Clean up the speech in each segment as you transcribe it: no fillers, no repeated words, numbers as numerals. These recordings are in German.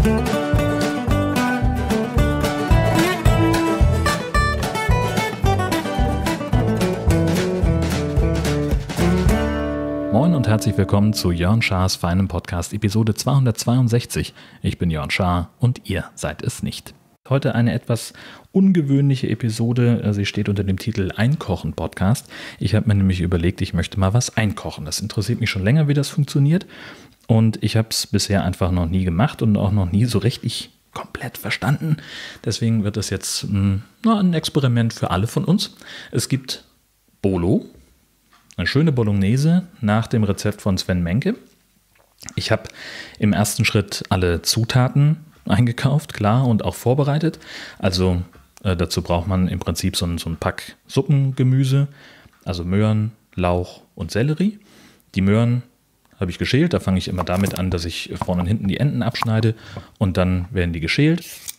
Moin und herzlich willkommen zu Jörn Schars feinem Podcast Episode 262. Ich bin Jörn Schaar und ihr seid es nicht. Heute eine etwas ungewöhnliche Episode. Sie steht unter dem Titel Einkochen-Podcast. Ich habe mir nämlich überlegt, ich möchte mal was einkochen. Das interessiert mich schon länger, wie das funktioniert. Und ich habe es bisher einfach noch nie gemacht und auch noch nie so richtig komplett verstanden. Deswegen wird das jetzt ein Experiment für alle von uns. Es gibt Bolo, eine schöne Bolognese nach dem Rezept von Sven Menke. Ich habe im ersten Schritt alle Zutaten eingekauft, klar, und auch vorbereitet. Also dazu braucht man im Prinzip so ein Pack Suppengemüse, also Möhren, Lauch und Sellerie. Die Möhren habe ich geschält, da fange ich immer damit an, dass ich vorne und hinten die Enden abschneide und dann werden die geschält.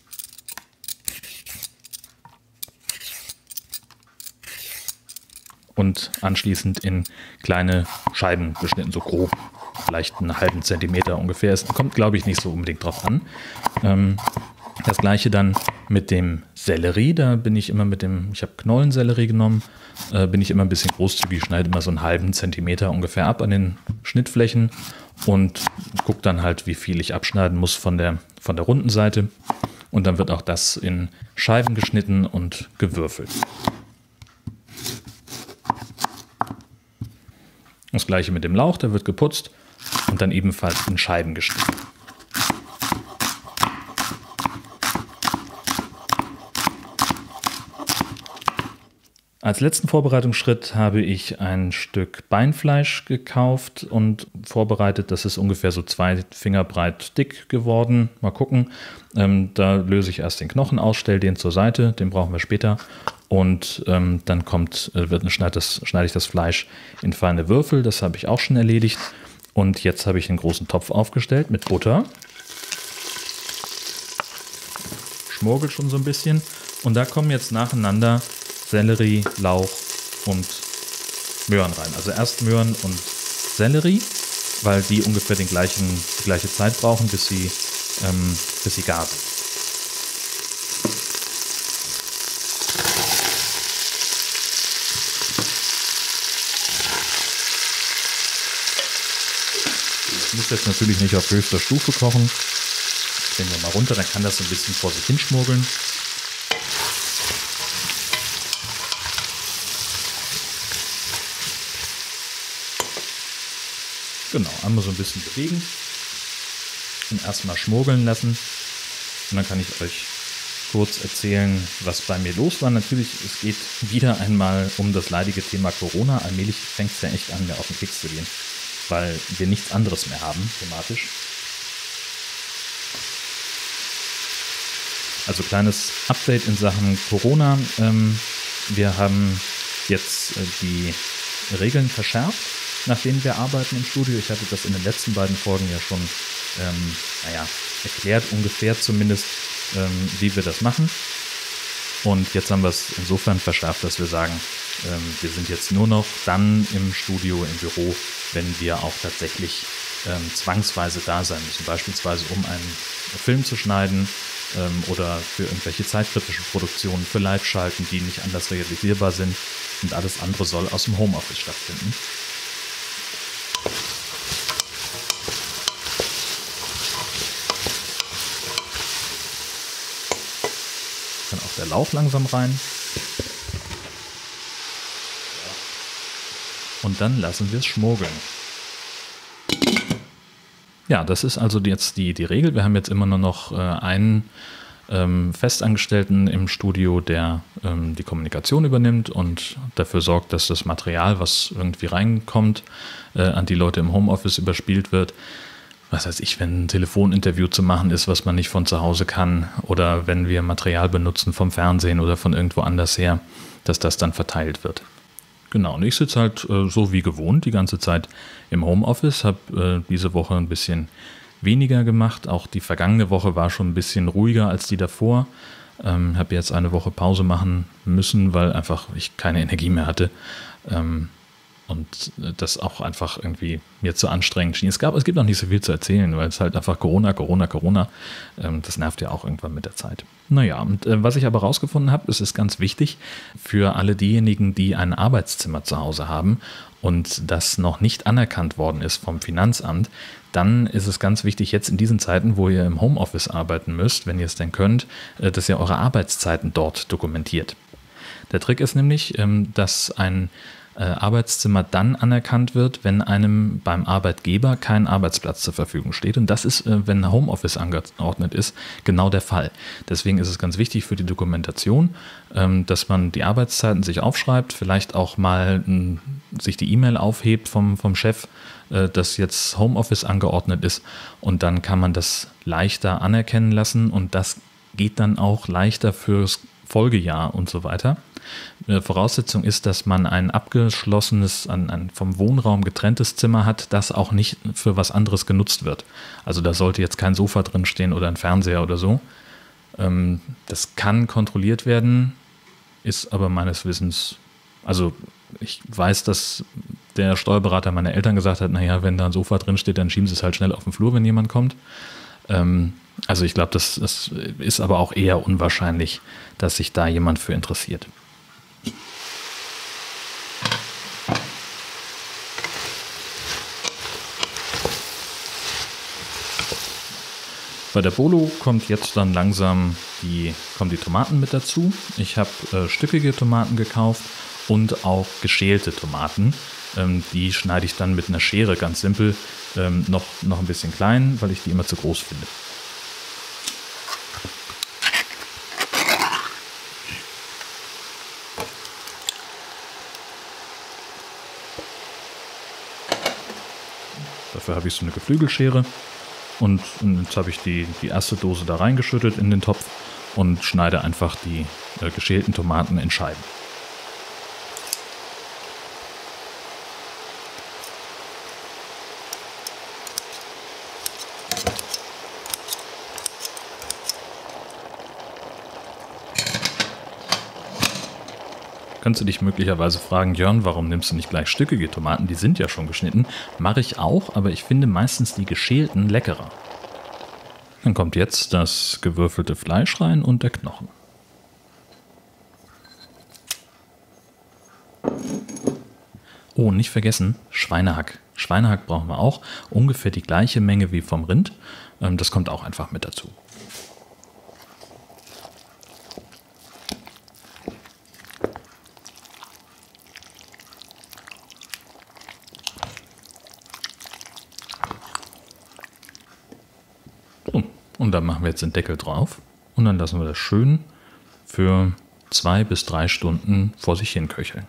Und anschließend in kleine Scheiben geschnitten, so grob, vielleicht einen halben Zentimeter ungefähr. Es kommt, glaube ich, nicht so unbedingt drauf an. Das gleiche dann mit dem Sellerie, da bin ich immer ich habe Knollensellerie genommen, bin ich immer ein bisschen großzügig, schneide immer so einen halben Zentimeter ungefähr ab an den Schnittflächen und gucke dann halt, wie viel ich abschneiden muss von der runden Seite. Und dann wird auch das in Scheiben geschnitten und gewürfelt. Das gleiche mit dem Lauch, der wird geputzt und dann ebenfalls in Scheiben geschnitten. Als letzten Vorbereitungsschritt habe ich ein Stück Beinfleisch gekauft und vorbereitet. Das ist ungefähr so 2 Finger breit dick geworden. Mal gucken. Da löse ich erst den Knochen aus, stelle den zur Seite, den brauchen wir später. Und dann schneide ich das Fleisch in feine Würfel. Das habe ich auch schon erledigt. Und jetzt habe ich einen großen Topf aufgestellt mit Butter. Schmorgelt schon so ein bisschen. Und da kommen jetzt nacheinander Sellerie, Lauch und Möhren rein. Also erst Möhren und Sellerie, weil die ungefähr die gleiche Zeit brauchen, bis sie gar sind. Das muss jetzt natürlich nicht auf höchster Stufe kochen. Drehen wir mal runter, dann kann das so ein bisschen vor sich hinschmuggeln. Genau, einmal so ein bisschen bewegen und erstmal schmuggeln lassen. Und dann kann ich euch kurz erzählen, was bei mir los war. Natürlich, es geht wieder einmal um das leidige Thema Corona. Allmählich fängt es ja echt an, mir auf den Keks zu gehen, weil wir nichts anderes mehr haben, thematisch. Also kleines Update in Sachen Corona. Wir haben jetzt die Regeln verschärft, nach denen wir arbeiten im Studio. Ich hatte das in den letzten beiden Folgen ja schon erklärt, ungefähr zumindest, wie wir das machen. Und jetzt haben wir es insofern verschärft, dass wir sagen, wir sind jetzt nur noch dann im Studio, im Büro, wenn wir auch tatsächlich zwangsweise da sein müssen. Beispielsweise um einen Film zu schneiden oder für irgendwelche zeitkritischen Produktionen, für Live-Schalten, die nicht anders realisierbar sind. Und alles andere soll aus dem Homeoffice stattfinden. Dann auch der Lauch langsam rein. Und dann lassen wir es schmuggeln. Ja, das ist also jetzt die Regel. Wir haben jetzt immer nur noch einen Festangestellten im Studio, der die Kommunikation übernimmt und dafür sorgt, dass das Material, was irgendwie reinkommt, an die Leute im Homeoffice überspielt wird. Was weiß ich, wenn ein Telefoninterview zu machen ist, was man nicht von zu Hause kann, oder wenn wir Material benutzen vom Fernsehen oder von irgendwo anders her, dass das dann verteilt wird. Genau, und ich sitze halt so wie gewohnt die ganze Zeit im Homeoffice, habe diese Woche ein bisschen weniger gemacht. Auch die vergangene Woche war schon ein bisschen ruhiger als die davor. Habe jetzt eine Woche Pause machen müssen, weil einfach ich keine Energie mehr hatte. Und das auch einfach irgendwie mir zu anstrengend schien. Es gibt auch nicht so viel zu erzählen, weil es halt einfach Corona. Das nervt ja auch irgendwann mit der Zeit. Naja, und was ich aber rausgefunden habe, es ist ganz wichtig für alle diejenigen, die ein Arbeitszimmer zu Hause haben und das noch nicht anerkannt worden ist vom Finanzamt, dann ist es ganz wichtig jetzt in diesen Zeiten, wo ihr im Homeoffice arbeiten müsst, wenn ihr es denn könnt, dass ihr eure Arbeitszeiten dort dokumentiert. Der Trick ist nämlich, dass ein Arbeitszimmer dann anerkannt wird, wenn einem beim Arbeitgeber kein Arbeitsplatz zur Verfügung steht. Und das ist, wenn Homeoffice angeordnet ist, genau der Fall. Deswegen ist es ganz wichtig für die Dokumentation, dass man die Arbeitszeiten sich aufschreibt, vielleicht auch mal sich die E-Mail aufhebt vom Chef, dass jetzt Homeoffice angeordnet ist. Und dann kann man das leichter anerkennen lassen und das geht dann auch leichter fürs Folgejahr und so weiter. Voraussetzung ist, dass man ein abgeschlossenes, vom Wohnraum getrenntes Zimmer hat, das auch nicht für was anderes genutzt wird. Also da sollte jetzt kein Sofa drin stehen oder ein Fernseher oder so. Das kann kontrolliert werden, ist aber meines Wissens, also ich weiß, dass der Steuerberater meiner Eltern gesagt hat, naja, wenn da ein Sofa drin steht, dann schieben sie es halt schnell auf den Flur, wenn jemand kommt. Also ich glaube, das ist aber auch eher unwahrscheinlich, dass sich da jemand für interessiert. Bei der Bolo kommt jetzt dann langsam die Tomaten mit dazu. Ich habe stückige Tomaten gekauft und auch geschälte Tomaten. Die schneide ich dann mit einer Schere ganz simpel noch ein bisschen klein, weil ich die immer zu groß finde. Dafür habe ich so eine Geflügelschere. Und jetzt habe ich die erste Dose da reingeschüttet in den Topf und schneide einfach die geschälten Tomaten in Scheiben. Kannst du dich möglicherweise fragen, Jörn, warum nimmst du nicht gleich stückige Tomaten? Die sind ja schon geschnitten. Mache ich auch, aber ich finde meistens die geschälten leckerer. Dann kommt jetzt das gewürfelte Fleisch rein und der Knochen. Oh, nicht vergessen, Schweinehack. Schweinehack brauchen wir auch. Ungefähr die gleiche Menge wie vom Rind. Das kommt auch einfach mit dazu. Und dann machen wir jetzt den Deckel drauf und dann lassen wir das schön für 2 bis 3 Stunden vor sich hin köcheln.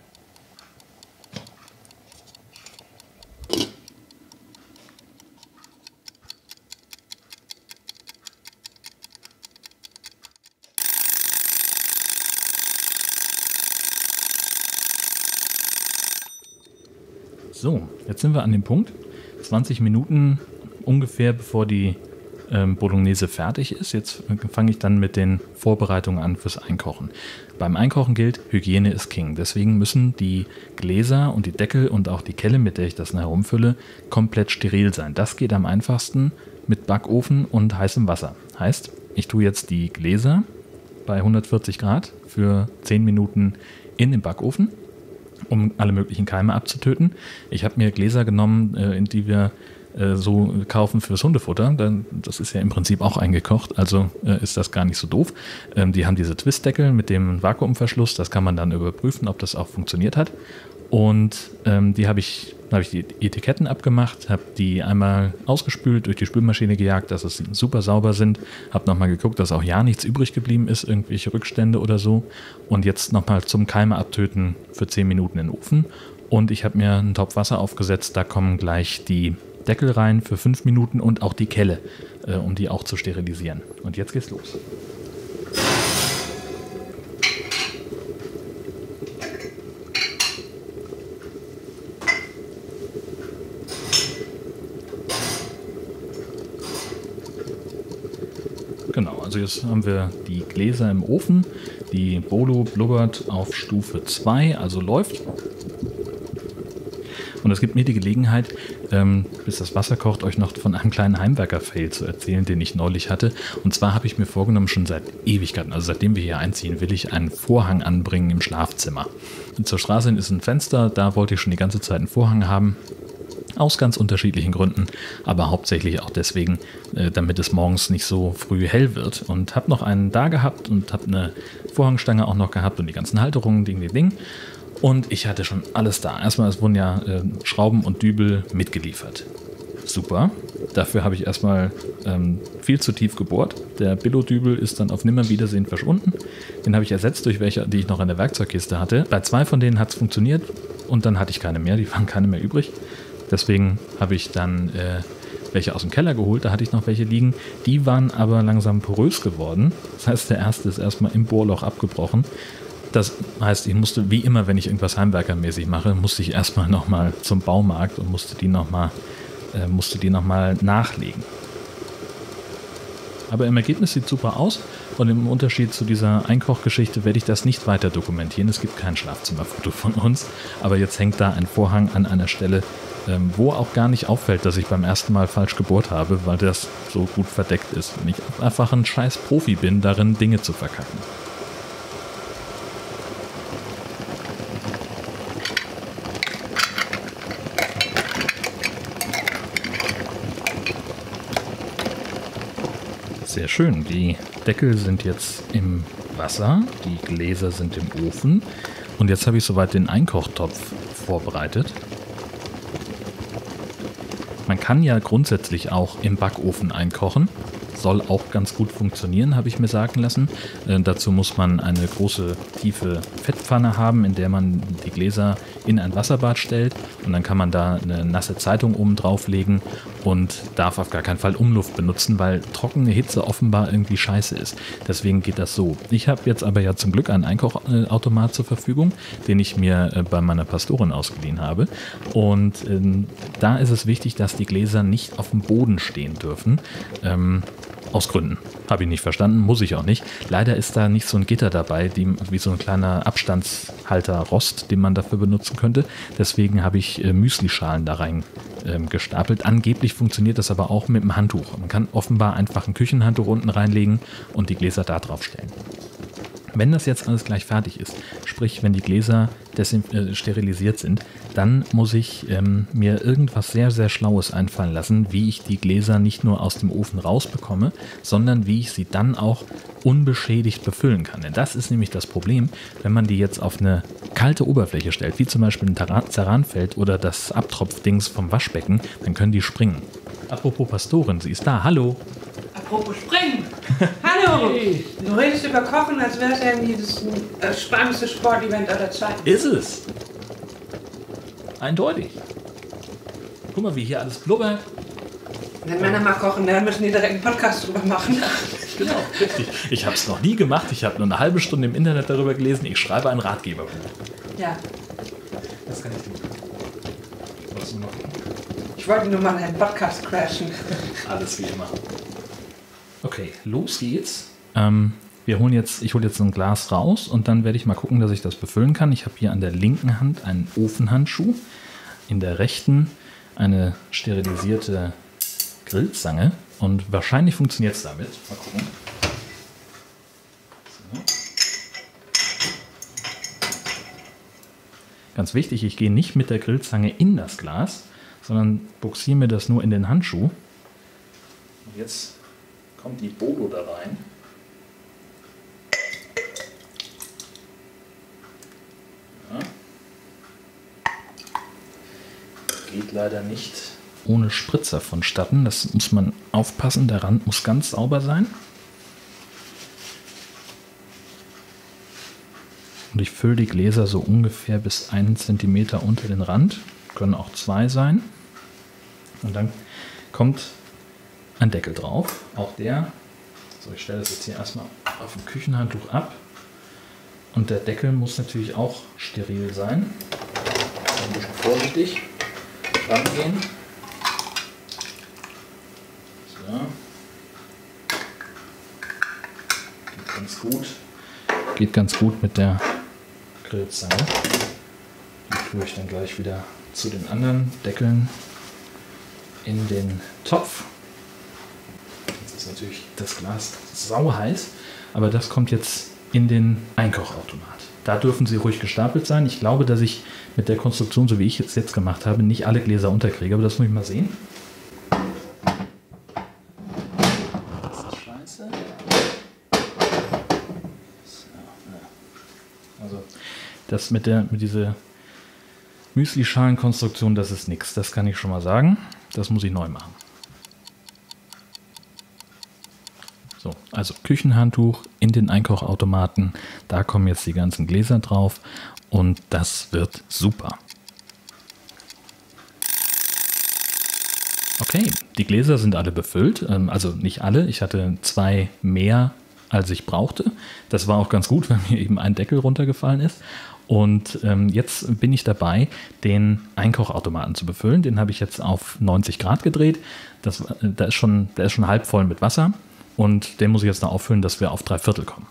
So, jetzt sind wir an dem Punkt, 20 Minuten ungefähr bevor die Bolognese fertig ist. Jetzt fange ich dann mit den Vorbereitungen an fürs Einkochen. Beim Einkochen gilt, Hygiene ist King. Deswegen müssen die Gläser und die Deckel und auch die Kelle, mit der ich das herumfülle, komplett steril sein. Das geht am einfachsten mit Backofen und heißem Wasser. Heißt, ich tue jetzt die Gläser bei 140 Grad für 10 Minuten in den Backofen, um alle möglichen Keime abzutöten. Ich habe mir Gläser genommen, in die wir so kaufen fürs Hundefutter. Das ist ja im Prinzip auch eingekocht, also ist das gar nicht so doof. Die haben diese Twistdeckel mit dem Vakuumverschluss, das kann man dann überprüfen, ob das auch funktioniert hat. Und die habe ich die Etiketten abgemacht, habe die einmal ausgespült, durch die Spülmaschine gejagt, dass es super sauber sind, habe nochmal geguckt, dass auch ja nichts übrig geblieben ist, irgendwelche Rückstände oder so. Und jetzt nochmal zum Keime abtöten für 10 Minuten in den Ofen. Und ich habe mir einen Topf Wasser aufgesetzt, da kommen gleich die Deckel rein für 5 Minuten und auch die Kelle, um die auch zu sterilisieren. Und jetzt geht's los. Genau, also jetzt haben wir die Gläser im Ofen. Die Bolo blubbert auf Stufe 2, also läuft. Und es gibt mir die Gelegenheit, bis das Wasser kocht, euch noch von einem kleinen Heimwerker-Fail zu erzählen, den ich neulich hatte. Und zwar habe ich mir vorgenommen, schon seit Ewigkeiten, also seitdem wir hier einziehen, will ich einen Vorhang anbringen im Schlafzimmer. Und zur Straße hin ist ein Fenster, da wollte ich schon die ganze Zeit einen Vorhang haben. Aus ganz unterschiedlichen Gründen, aber hauptsächlich auch deswegen, damit es morgens nicht so früh hell wird. Und habe noch einen da gehabt und habe eine Vorhangstange auch noch gehabt und die ganzen Halterungen, Ding. Und ich hatte schon alles da. Erstmal, es wurden ja Schrauben und Dübel mitgeliefert. Super. Dafür habe ich erstmal viel zu tief gebohrt. Der Billo-Dübel ist dann auf Nimmerwiedersehen verschwunden. Den habe ich ersetzt durch welche, die ich noch in der Werkzeugkiste hatte. Bei 2 von denen hat es funktioniert und dann hatte ich keine mehr. Die waren keine mehr übrig. Deswegen habe ich dann welche aus dem Keller geholt, da hatte ich noch welche liegen. Die waren aber langsam porös geworden. Das heißt, der erste ist erstmal im Bohrloch abgebrochen. Das heißt, ich musste, wie immer, wenn ich irgendwas heimwerkermäßig mache, musste ich erstmal nochmal zum Baumarkt und musste die nochmal nachlegen. Aber im Ergebnis sieht super aus und im Unterschied zu dieser Einkochgeschichte werde ich das nicht weiter dokumentieren. Es gibt kein Schlafzimmerfoto von uns, aber jetzt hängt da ein Vorhang an einer Stelle, wo auch gar nicht auffällt, dass ich beim ersten Mal falsch gebohrt habe, weil das so gut verdeckt ist und ich einfach ein scheiß Profi bin, darin Dinge zu verkacken. Sehr schön. Die Deckel sind jetzt im Wasser, die Gläser sind im Ofen und jetzt habe ich soweit den Einkochtopf vorbereitet. Man kann ja grundsätzlich auch im Backofen einkochen. Soll auch ganz gut funktionieren, habe ich mir sagen lassen. Dazu muss man eine große, tiefe Fettpfanne haben, in der man die Gläser in ein Wasserbad stellt. Und dann kann man da eine nasse Zeitung oben drauflegen und darf auf gar keinen Fall Umluft benutzen, weil trockene Hitze offenbar irgendwie scheiße ist. Deswegen geht das so. Ich habe jetzt aber ja zum Glück einen Einkochautomat zur Verfügung, den ich mir bei meiner Pastorin ausgeliehen habe. Und da ist es wichtig, dass die Gläser nicht auf dem Boden stehen dürfen. Aus Gründen. Habe ich nicht verstanden, muss ich auch nicht. Leider ist da nicht so ein Gitter dabei, wie so ein kleiner Abstandshalter Rost, den man dafür benutzen könnte. Deswegen habe ich Müslischalen da rein gestapelt. Angeblich funktioniert das aber auch mit dem Handtuch. Man kann offenbar einfach ein Küchenhandtuch unten reinlegen und die Gläser da drauf stellen. Wenn das jetzt alles gleich fertig ist, sprich wenn die Gläser sterilisiert sind, dann muss ich mir irgendwas sehr, sehr Schlaues einfallen lassen, wie ich die Gläser nicht nur aus dem Ofen rausbekomme, sondern wie ich sie dann auch unbeschädigt befüllen kann. Denn das ist nämlich das Problem, wenn man die jetzt auf eine kalte Oberfläche stellt, wie zum Beispiel ein Ceranfeld oder das Abtropfdings vom Waschbecken, dann können die springen. Apropos Pastorin, sie ist da. Hallo! Apropos Springen. Hallo. Hey. Du redest über Kochen, als wäre es irgendwie das spannendste Sportevent aller Zeiten. Ist es. Eindeutig. Guck mal, wie hier alles blubbert. Wenn Männer mal kochen, dann müssen die direkt einen Podcast drüber machen. Genau, richtig. Ich habe es noch nie gemacht. Ich habe nur eine halbe Stunde im Internet darüber gelesen. Ich schreibe ein Ratgeberbuch. Ja. Das kann ich tun. Was du noch? Ich wollte nur mal einen Podcast crashen. Alles wie immer. Okay, los geht's. Ich hole jetzt ein Glas raus und dann werde ich mal gucken, dass ich das befüllen kann. Ich habe hier an der linken Hand einen Ofenhandschuh, in der rechten eine sterilisierte Grillzange und wahrscheinlich funktioniert es damit. Mal gucken. So. Ganz wichtig, ich gehe nicht mit der Grillzange in das Glas, sondern buxiere mir das nur in den Handschuh. Und jetzt kommt die Bolo da rein. Ja. Geht leider nicht ohne Spritzer vonstatten. Das muss man aufpassen. Der Rand muss ganz sauber sein. Und ich fülle die Gläser so ungefähr bis 1 cm unter den Rand. Können auch 2 sein. Und dann kommt ein Deckel drauf. Auch der. So, ich stelle das jetzt hier erstmal auf dem Küchenhandtuch ab. Und der Deckel muss natürlich auch steril sein. Ein bisschen vorsichtig rangehen. So. Geht ganz gut mit der Grillzange. Die tue ich dann gleich wieder zu den anderen Deckeln in den Topf. Jetzt ist natürlich das Glas sauheiß, aber das kommt jetzt in den Einkochautomat. Da dürfen sie ruhig gestapelt sein. Ich glaube, dass ich mit der Konstruktion, so wie ich es jetzt gemacht habe, nicht alle Gläser unterkriege, aber das muss ich mal sehen. Das ist scheiße. So, ja. Also das mit dieser Müsli-Schalen-Konstruktion, das ist nichts. Das kann ich schon mal sagen. Das muss ich neu machen. So, also Küchenhandtuch in den Einkochautomaten. Da kommen jetzt die ganzen Gläser drauf und das wird super. Okay, die Gläser sind alle befüllt. Also nicht alle. Ich hatte 2 mehr, als ich brauchte. Das war auch ganz gut, weil mir eben ein Deckel runtergefallen ist. Und jetzt bin ich dabei, den Einkochautomaten zu befüllen. Den habe ich jetzt auf 90 Grad gedreht. Der ist schon halb voll mit Wasser. Und den muss ich jetzt noch auffüllen, dass wir auf 3/4 kommen.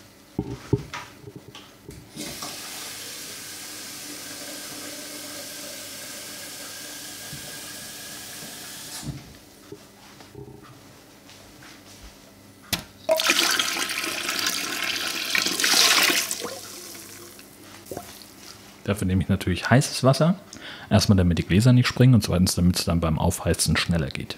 Dafür nehme ich natürlich heißes Wasser. Erstmal, damit die Gläser nicht springen und zweitens, damit es dann beim Aufheizen schneller geht.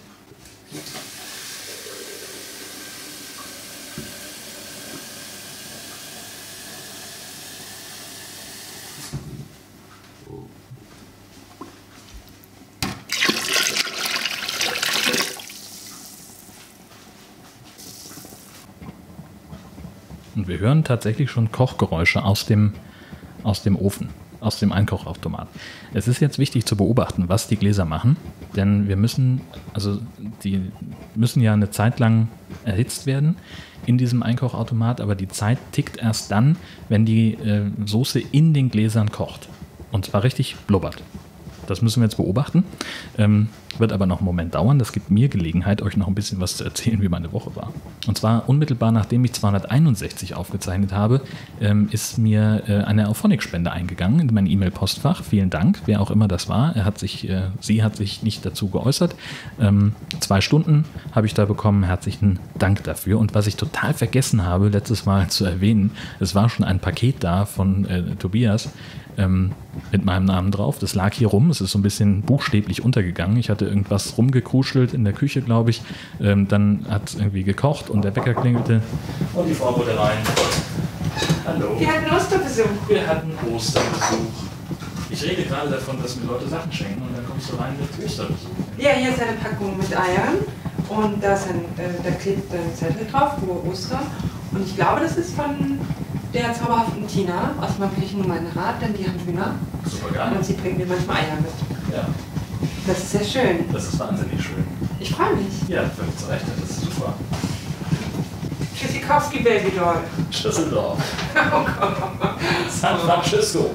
Und wir hören tatsächlich schon Kochgeräusche aus dem Ofen, aus dem Einkochautomat. Es ist jetzt wichtig zu beobachten, was die Gläser machen, denn die müssen ja eine Zeit lang erhitzt werden in diesem Einkochautomat, aber die Zeit tickt erst dann, wenn die Soße in den Gläsern kocht. Und zwar richtig blubbert. Das müssen wir jetzt beobachten. Wird aber noch einen Moment dauern. Das gibt mir Gelegenheit, euch noch ein bisschen was zu erzählen, wie meine Woche war. Und zwar unmittelbar nachdem ich 261 aufgezeichnet habe, ist mir eine Auphonic-Spende eingegangen in mein E-Mail-Postfach. Vielen Dank, wer auch immer das war. Sie hat sich nicht dazu geäußert. 2 Stunden habe ich da bekommen. Herzlichen Dank dafür. Und was ich total vergessen habe, letztes Mal zu erwähnen, es war schon ein Paket da von Tobias, mit meinem Namen drauf. Das lag hier rum. Es ist so ein bisschen buchstäblich untergegangen. Ich hatte irgendwas rumgekruschelt in der Küche, glaube ich. Dann hat es irgendwie gekocht und der Wecker klingelte. Und die Frau wurde rein. Hallo. Wir hatten Osterbesuch. Wir hatten Osterbesuch. Ich rede gerade davon, dass mir Leute Sachen schenken und dann kommst du rein mit Osterbesuch. Ja, hier ist eine Packung mit Eiern und da klebt ein Zettel drauf, wo Ostern. Und ich glaube, das ist von der zauberhaften Tina aus meinem Küchennummernrad, denn die haben Hühner. Super geil. Und sie bringt mir manchmal Eier mit. Ja. Das ist sehr schön. Das ist wahnsinnig schön. Ich freue mich. Ja, völlig zu Recht. Das ist super. Tschüssikowski Babydoll. Schüsseldorf. San Francisco.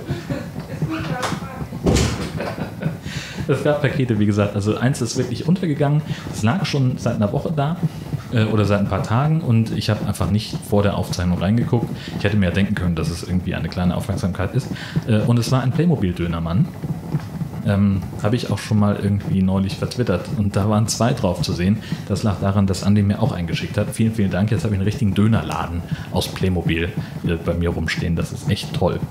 Es gab Pakete, wie gesagt. Also eins ist wirklich untergegangen. Es lag schon seit einer Woche da. Oder seit ein paar Tagen und ich habe einfach nicht vor der Aufzeichnung reingeguckt. Ich hätte mir ja denken können, dass es irgendwie eine kleine Aufmerksamkeit ist. Und es war ein Playmobil-Dönermann. Habe ich auch schon mal irgendwie neulich vertwittert und da waren 2 drauf zu sehen. Das lag daran, dass Andi mir auch eingeschickt hat. Vielen, vielen Dank. Jetzt habe ich einen richtigen Dönerladen aus Playmobil bei mir rumstehen. Das ist echt toll.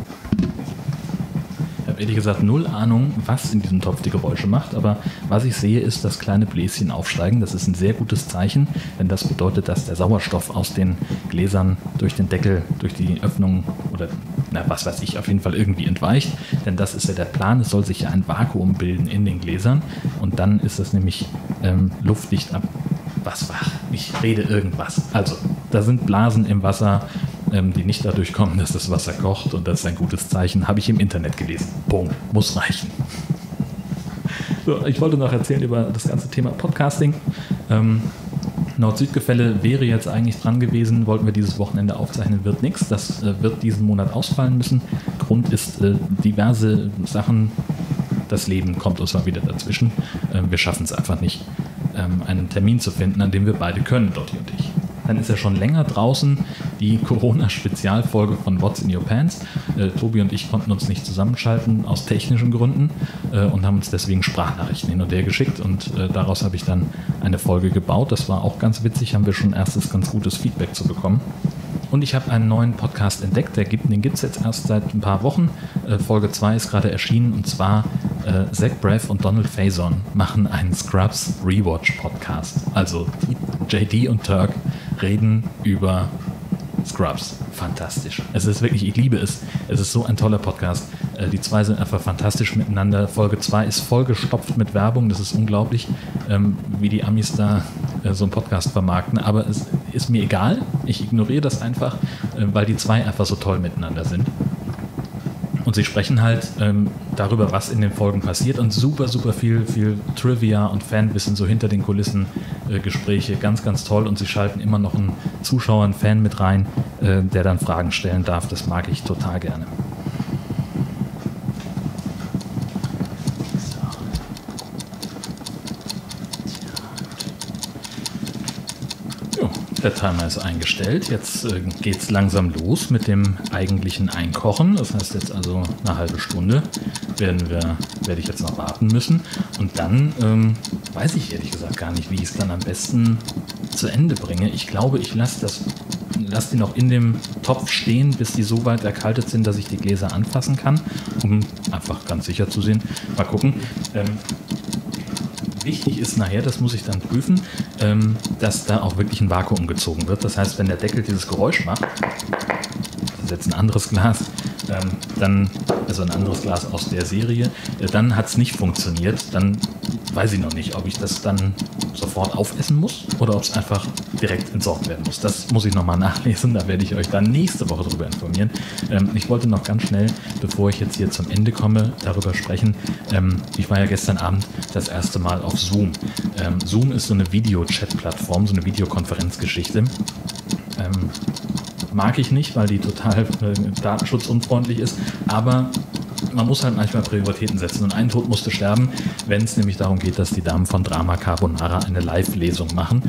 Ich habe ehrlich gesagt 0 Ahnung, was in diesem Topf die Geräusche macht, aber was ich sehe, ist, dass kleine Bläschen aufsteigen. Das ist ein sehr gutes Zeichen, denn das bedeutet, dass der Sauerstoff aus den Gläsern durch den Deckel, durch die Öffnung oder was weiß ich, auf jeden Fall irgendwie entweicht. Denn das ist ja der Plan, es soll sich ja ein Vakuum bilden in den Gläsern und dann ist das nämlich luftdicht ab. Was war? Ich rede irgendwas. Also, da sind Blasen im Wasser, die nicht dadurch kommen, dass das Wasser kocht und das ist ein gutes Zeichen. Habe ich im Internet gelesen. Punkt. Muss reichen. So, ich wollte noch erzählen über das ganze Thema Podcasting. Nord-Süd-Gefälle wäre jetzt eigentlich dran gewesen, wollten wir dieses Wochenende aufzeichnen, wird nichts. Das wird diesen Monat ausfallen müssen. Grund ist diverse Sachen. Das Leben kommt uns mal wieder dazwischen. Wir schaffen es einfach nicht, einen Termin zu finden, an dem wir beide können, Dotti und ich. Dann ist er schon länger draußen. die Corona-Spezialfolge von What's in Your Pants. Tobi und ich konnten uns nicht zusammenschalten aus technischen Gründen und haben uns deswegen Sprachnachrichten hin und her geschickt und daraus habe ich dann eine Folge gebaut. Das war auch ganz witzig, haben wir schon erstes ganz gutes Feedback zu bekommen. Und ich habe einen neuen Podcast entdeckt, den gibt es jetzt erst seit ein paar Wochen. Folge 2 ist gerade erschienen und zwar Zach Braff und Donald Faison machen einen Scrubs Rewatch Podcast. Also JD und Turk reden über Scrubs. Fantastisch. Es ist wirklich, ich liebe es. Es ist so ein toller Podcast. Die zwei sind einfach fantastisch miteinander. Folge 2 ist vollgestopft mit Werbung. Das ist unglaublich, wie die Amis da so einen Podcast vermarkten. Aber es ist mir egal. Ich ignoriere das einfach, weil die zwei einfach so toll miteinander sind. Und sie sprechen halt darüber, was in den Folgen passiert und super viel Trivia und Fanwissen so hinter den Kulissen Gespräche. Ganz, ganz toll. Und sie schalten immer noch einen Zuschauer, einen Fan mit rein, der dann Fragen stellen darf. Das mag ich total gerne. Der Timer ist eingestellt. Jetzt geht es langsam los mit dem eigentlichen Einkochen. Das heißt jetzt also eine halbe Stunde werde ich jetzt noch warten müssen. Und dann weiß ich ehrlich gesagt gar nicht, wie ich es dann am besten zu Ende bringe. Ich glaube, ich lasse die noch in dem Topf stehen, bis die so weit erkaltet sind, dass ich die Gläser anfassen kann, um einfach ganz sicher zu sehen. Mal gucken. Wichtig ist nachher, das muss ich dann prüfen, dass da auch wirklich ein Vakuum gezogen wird. Das heißt, wenn der Deckel dieses Geräusch macht, das ist jetzt ein anderes Glas, also ein anderes Glas aus der Serie, dann hat es nicht funktioniert. Dann weiß ich noch nicht, ob ich das dann sofort aufessen muss oder ob es einfach direkt entsorgt werden muss. Das muss ich nochmal nachlesen, da werde ich euch dann nächste Woche darüber informieren. Ich wollte noch ganz schnell, bevor ich jetzt hier zum Ende komme, darüber sprechen. Ich war ja gestern Abend das erste Mal auf Zoom. Zoom ist so eine Video-Chat-Plattform, so eine Videokonferenzgeschichte. Mag ich nicht, weil die total datenschutzunfreundlich ist, aber man muss halt manchmal Prioritäten setzen und ein Tod musste sterben, wenn es nämlich darum geht, dass die Damen von Drama Carbonara eine Live-Lesung machen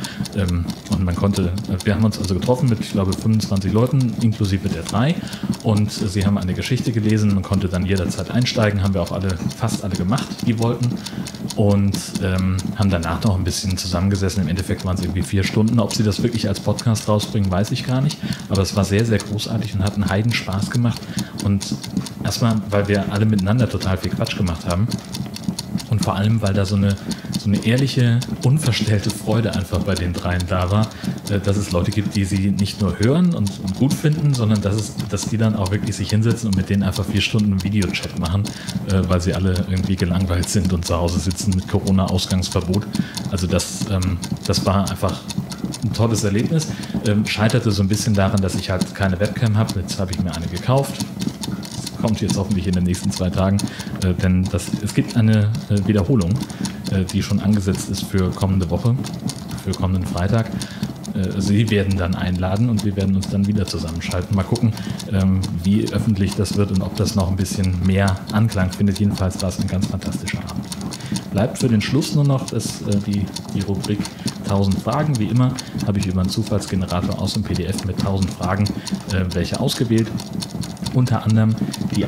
und wir haben uns also getroffen mit, ich glaube, 25 Leuten, inklusive der 3 und sie haben eine Geschichte gelesen, man konnte dann jederzeit einsteigen, haben wir auch fast alle gemacht, die wollten und haben danach noch ein bisschen zusammengesessen, im Endeffekt waren es irgendwie 4 Stunden, ob sie das wirklich als Podcast rausbringen, weiß ich gar nicht, aber es war sehr, sehr großartig und hat einen Heiden Spaß gemacht und erstmal, weil wir alle miteinander total viel Quatsch gemacht haben und vor allem, weil da so eine ehrliche, unverstellte Freude einfach bei den dreien da war, dass es Leute gibt, die sie nicht nur hören und gut finden, sondern dass die dann auch wirklich sich hinsetzen und mit denen einfach 4 Stunden Videochat machen, weil sie alle irgendwie gelangweilt sind und zu Hause sitzen mit Corona-Ausgangsverbot. Also das war einfach ein tolles Erlebnis. Scheiterte so ein bisschen daran, dass ich halt keine Webcam habe. Jetzt habe ich mir eine gekauft. Kommt jetzt hoffentlich in den nächsten 2 Tagen, denn es gibt eine Wiederholung, die schon angesetzt ist für kommende Woche, für kommenden Freitag. Sie werden dann einladen und wir werden uns dann wieder zusammenschalten. Mal gucken, wie öffentlich das wird und ob das noch ein bisschen mehr Anklang findet. Jedenfalls war es ein ganz fantastischer Abend. Bleibt für den Schluss nur noch die Rubrik 1000 Fragen. Wie immer habe ich über einen Zufallsgenerator aus dem PDF mit 1000 Fragen welche ausgewählt. Unter anderem die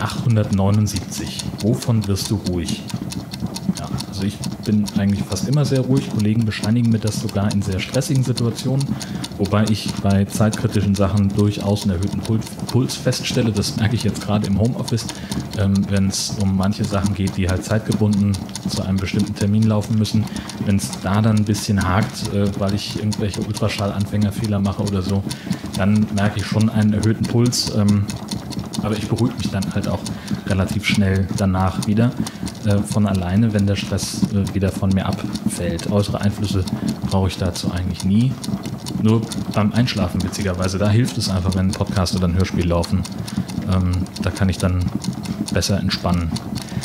879. Wovon wirst du ruhig? Ja, also ich bin eigentlich fast immer sehr ruhig. Kollegen bescheinigen mir das sogar in sehr stressigen Situationen, wobei ich bei zeitkritischen Sachen durchaus einen erhöhten Puls feststelle. Das merke ich jetzt gerade im Homeoffice, wenn es um manche Sachen geht, die halt zeitgebunden zu einem bestimmten Termin laufen müssen. Wenn es da dann ein bisschen hakt, weil ich irgendwelche Ultraschallanfängerfehler mache oder so, dann merke ich schon einen erhöhten Puls. Aber ich beruhige mich dann halt auch relativ schnell danach wieder von alleine, wenn der Stress wieder von mir abfällt. Äußere Einflüsse brauche ich dazu eigentlich nie. Nur beim Einschlafen witzigerweise, da hilft es einfach, wenn ein Podcast oder ein Hörspiel laufen. Da kann ich dann besser entspannen.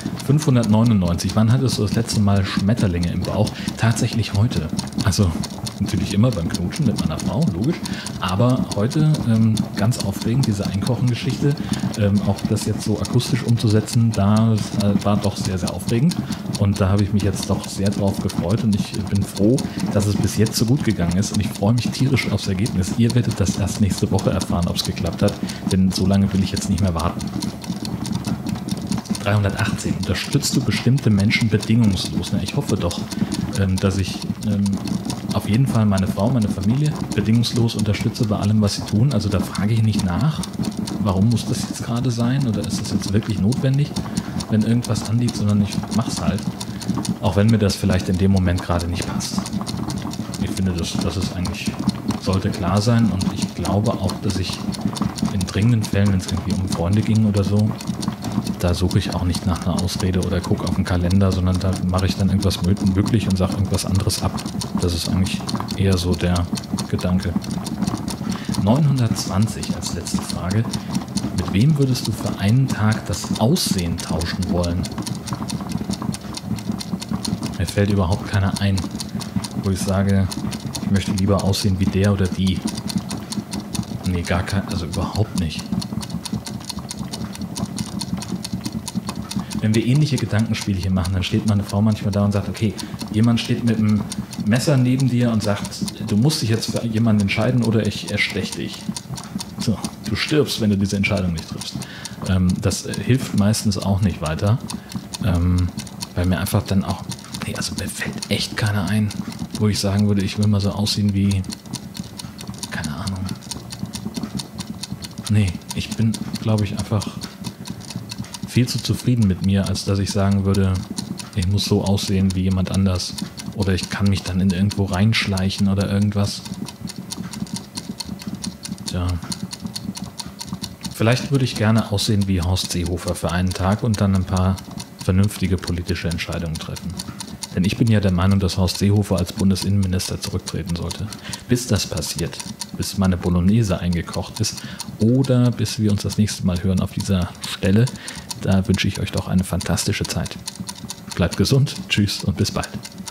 599, wann hattest du das letzte Mal Schmetterlinge im Bauch? Tatsächlich heute. Also Natürlich immer beim Knutschen mit meiner Frau, logisch. Aber heute ganz aufregend, diese Einkochengeschichte. Auch das jetzt so akustisch umzusetzen, da war doch sehr, sehr aufregend. Und da habe ich mich jetzt doch sehr drauf gefreut. Und ich bin froh, dass es bis jetzt so gut gegangen ist. Und ich freue mich tierisch aufs Ergebnis. Ihr werdet das erst nächste Woche erfahren, ob es geklappt hat. Denn so lange will ich jetzt nicht mehr warten. 318. Unterstützt du bestimmte Menschen bedingungslos? Ich hoffe doch, dass ich auf jeden Fall meine Frau, meine Familie bedingungslos unterstütze bei allem, was sie tun. Also da frage ich nicht nach, warum muss das jetzt gerade sein oder ist das jetzt wirklich notwendig, wenn irgendwas anliegt, sondern ich mache es halt. Auch wenn mir das vielleicht in dem Moment gerade nicht passt. Ich finde, das ist eigentlich, sollte klar sein und ich glaube auch, dass ich in dringenden Fällen, wenn es irgendwie um Freunde ging oder so, da suche ich auch nicht nach einer Ausrede oder gucke auf den Kalender, sondern da mache ich dann irgendwas möglich und sage irgendwas anderes ab. Das ist eigentlich eher so der Gedanke. 920 als letzte Frage. Mit wem würdest du für einen Tag das Aussehen tauschen wollen? Mir fällt überhaupt keiner ein, wo ich sage, ich möchte lieber aussehen wie der oder die. Nee, gar kein, also überhaupt nicht. Wenn wir ähnliche Gedankenspiele hier machen, dann steht meine Frau manchmal da und sagt, okay, jemand steht mit einem Messer neben dir und sagt, du musst dich jetzt für jemanden entscheiden oder ich ersteche dich. So, du stirbst, wenn du diese Entscheidung nicht triffst. Das hilft meistens auch nicht weiter, weil mir einfach dann auch, also mir fällt echt keiner ein, wo ich sagen würde, ich will mal so aussehen wie, keine Ahnung. Nee, ich bin, glaube ich, einfach viel zu zufrieden mit mir, als dass ich sagen würde, ich muss so aussehen wie jemand anders oder ich kann mich dann in irgendwo reinschleichen oder irgendwas. Tja. Vielleicht würde ich gerne aussehen wie Horst Seehofer für einen Tag und dann ein paar vernünftige politische Entscheidungen treffen. Denn ich bin ja der Meinung, dass Horst Seehofer als Bundesinnenminister zurücktreten sollte. Bis das passiert, bis meine Bolognese eingekocht ist oder bis wir uns das nächste Mal hören auf dieser Stelle, da wünsche ich euch doch eine fantastische Zeit. Bleibt gesund, tschüss und bis bald.